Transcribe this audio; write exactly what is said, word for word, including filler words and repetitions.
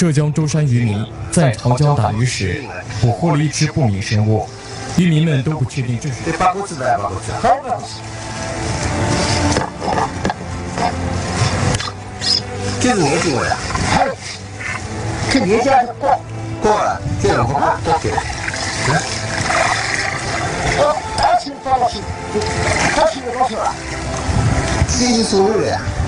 浙江舟山渔民在桃江打鱼时捕获了一只不明生物，渔民们都不确定这是。 这八股子的八股子，好八股子。这是年轻的呀，这年纪还是高高了，这样不高高点。哦，二千八毛钱，二千多少了？这是所有的呀。